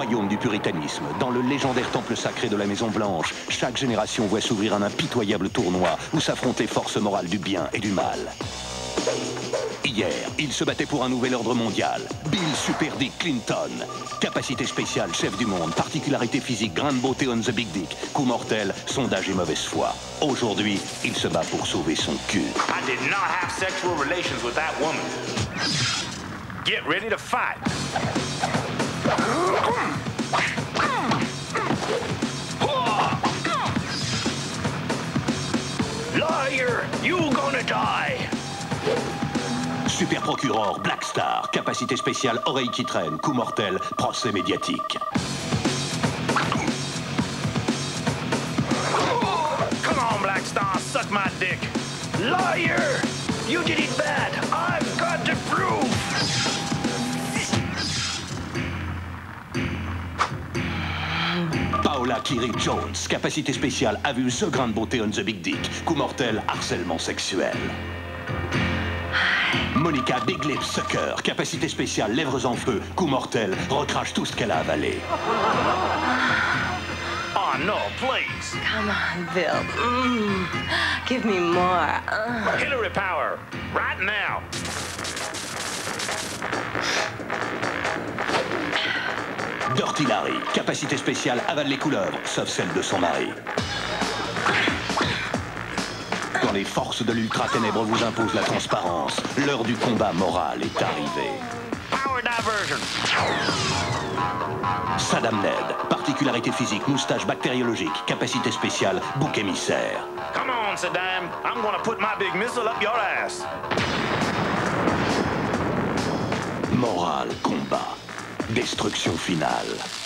royaume du puritanisme, dans le légendaire temple sacré de la Maison Blanche, chaque génération voit s'ouvrir un impitoyable tournoi où s'affrontent les forces morales du bien et du mal. Hier, il se battait pour un nouvel ordre mondial. Bill Super Dick Clinton. Capacité spéciale, chef du monde. Particularité physique, grande beauté on the big dick. Coup mortel, sondage et mauvaise foi. Aujourd'hui, il se bat pour sauver son cul. I did not have sexual relations with that woman. Get ready to fight. Liar, you gonna die. Super procureur, Black Star. Capacité spéciale, oreille qui traîne. Coup mortel, procès médiatique. Come on, Black Star, suck my dick. Liar, you did it bad. I've got to prove. Paola Kiri Jones. Capacité spéciale, a vu The Grande Beauté on the Big Dick. Coup mortel, harcèlement sexuel. Monica Big Lips Sucker, capacité spéciale, lèvres en feu, coup mortel, recrache tout ce qu'elle a avalé. Oh no, please. Come on, Bill. Give me more. Hillary Power, right now. Dirty Larry, capacité spéciale, avale les couleuvres, sauf celle de son mari. Quand les forces de l'ultra-ténèbre vous imposent la transparence, l'heure du combat moral est arrivée. Power diversion. Saddam Ned, particularité physique, moustache bactériologique, capacité spéciale, bouc émissaire. Come on, Saddam. I'm gonna put my big missile up your ass. Moral, combat, destruction finale.